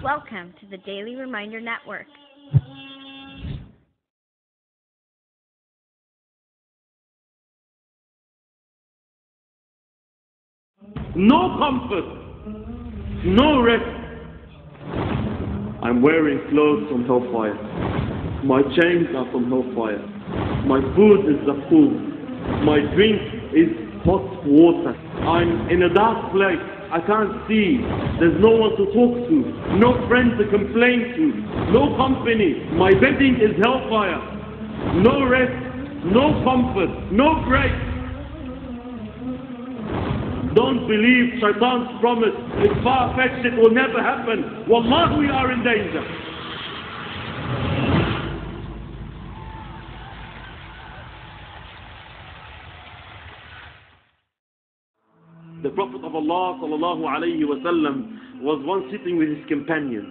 Welcome to the Daily Reminder Network. No comfort, no rest. I'm wearing clothes from hellfire. My chains are from hellfire. My food is zakum. My drink is hot water. I'm in a dark place. I can't see. There's no one to talk to. No friend to complain to. No company. My bedding is hellfire. No rest, no comfort, no break. Don't believe Shaitan's promise. It's far-fetched. It will never happen. Wallah, we are in danger. The Prophet of Allah sallallahu alayhi wa sallam was once sitting with his companions,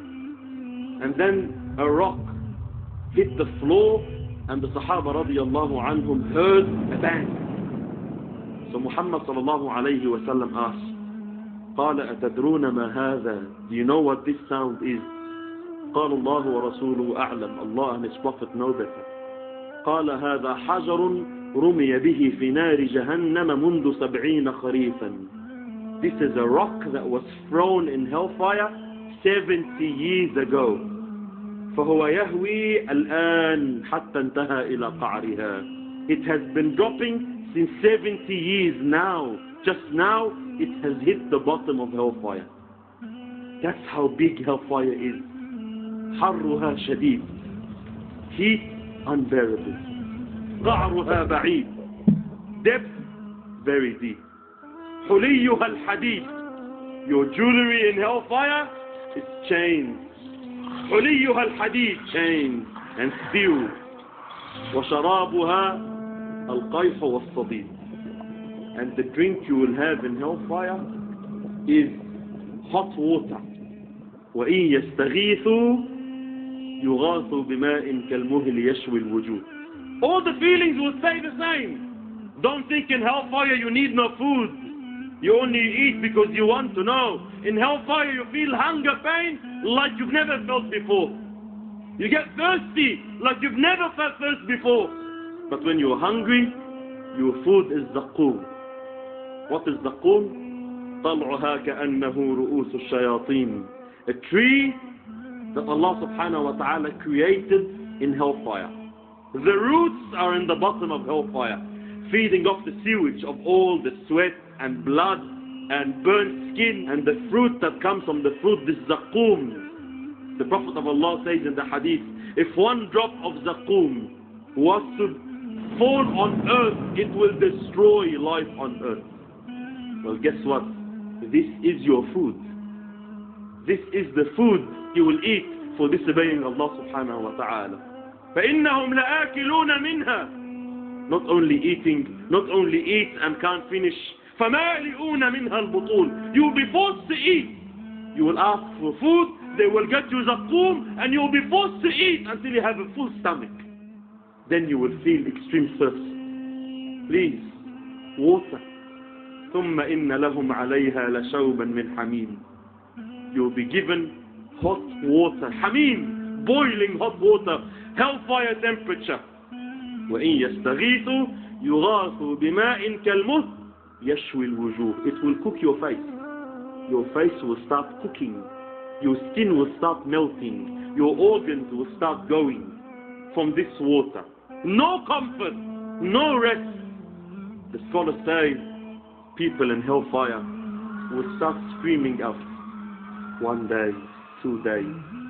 and then a rock hit the floor, and the Sahaba radiyallahu anhum heard a bang. So Muhammad sallallahu alayhi wa sallam asked, قال أتدرون ما هذا? Do you know what this sound is? قال الله ورسوله أعلم. Allah and His Prophet know better. قال هذا حجر رمي به في نار جهنم منذ 70 خريفا. This is a rock that was thrown in hellfire 70 years ago. فهو يهوي الآن حتى انتهى إلى قعرها. It has been dropping since 70 years now. Just now it has hit the bottom of hellfire. That's how big hellfire is. حرها شديد. Heat unbearable. قعرها بعيد. Depth very deep. حليها الحديد. Your jewelry in hellfire is chains. حليها الحديد, chains and steel. وشرابها القيح والصديد. And the drink you will have in hellfire is hot water. وإن يستغيثوا يغاثوا بماء كالمهل يشوي الوجوه. All the feelings will stay the same. Don't think in hellfire you need no food. You only eat because you want to know. In hellfire you feel hunger, pain like you've never felt before. You get thirsty like you've never felt thirst before. But when you're hungry, your food is zakum. What is zakum? طلعها كأنه رؤوس الشياطين. A tree that Allah subhanahu wa ta'ala created in hellfire. The roots are in the bottom of hellfire, feeding off the sewage of all the sweat and blood and burnt skin, and the fruit that comes from the fruit, this zakum. The Prophet of Allah says in the hadith, if one drop of zakum was to fall on earth, it will destroy life on earth. Well, guess what? This is your food. This is the food you will eat for disobeying Allah subhanahu wa ta'ala. فَإِنَّهُمْ لَآكِلُونَ مِنْهَا. Not only eat and can't finish. فَمَالِئُونَ مِنْهَا الْبُطُونَ. You will be forced to eat. You will ask for food, they will get you zakum, and you will be forced to eat until you have a full stomach. Then you will feel extreme thirst. Please, water. ثُمَّ إِنَّ لَهُمْ عَلَيْهَا لَشَوْبًا مِنْ حَمِيمٍ. You will be given hot water. Hamim, boiling hot water, hellfire temperature. وَإِن يَسْتَغِيثُوا يُغَاثُوا بِمَاءٍ كَالْمُهْلِ يَشْوِي الْوُجُوهِ. It will cook your face. Your face will start cooking. Your skin will start melting. Your organs will start going from this water. No comfort, no rest. The scholars say people in hellfire will start screaming out. 1 day, 2 days.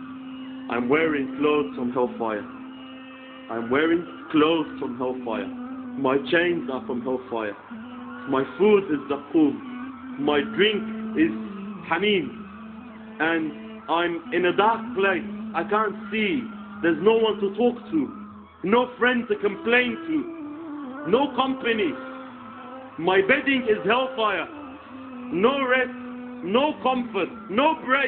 I'm wearing clothes from hellfire. I'm wearing clothes from hellfire. My chains are from hellfire. My food is zakum. My drink is hamim. And I'm in a dark place. I can't see. There's no one to talk to. No friend to complain to. No company. My bedding is hellfire. No rest. No comfort, no break.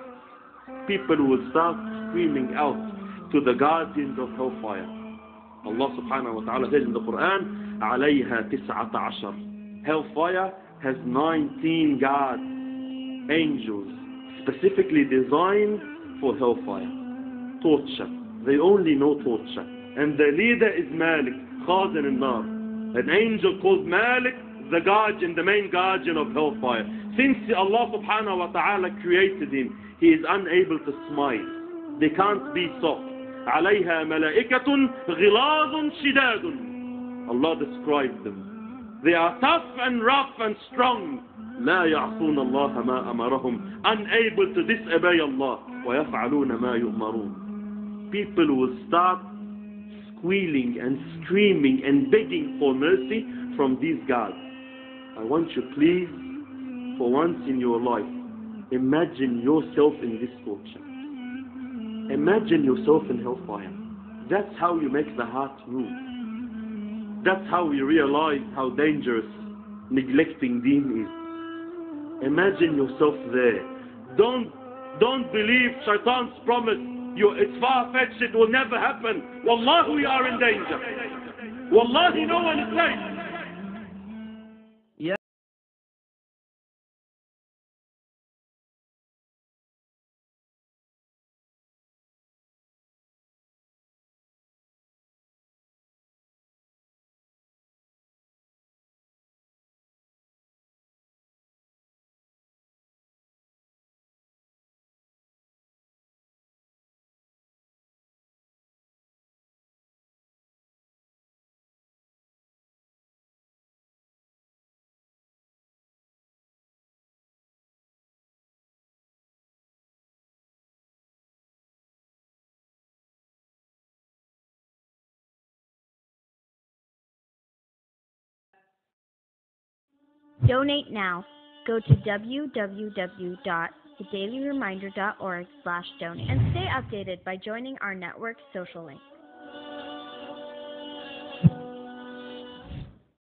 People will start screaming out to the guardians of hellfire. Allah subhanahu wa ta'ala says in the Quran, عَلَيْهَا 19. Hellfire has 19 guards, angels, specifically designed for hellfire. Torture. They only know torture. And the leader is Malik, Khazin al-Nar. An angel called Malik, the guardian, the main guardian of hellfire. Since Allah subhanahu wa ta'ala created him, he is unable to smile. They can't be soft. عليها ملائكة غلاظ شداد. Allah described them. They are tough and rough and strong. لا يعصون الله ما أمرهم. Unable to disobey Allah. ويفعلون ما يؤمرون. People will start squealing and screaming and begging for mercy from these guards. I want you, please, for once in your life, imagine yourself in this torture. Imagine yourself in hellfire. That's how you make the heart move. That's how we realize how dangerous neglecting deen is. Imagine yourself there. Don't believe Shaitan's promise. It's far-fetched, it will never happen. Wallahi, we are in danger. Wallahi, no one is safe. Donate now. Go to www.thedailyreminder.org/donate and stay updated by joining our network's social links.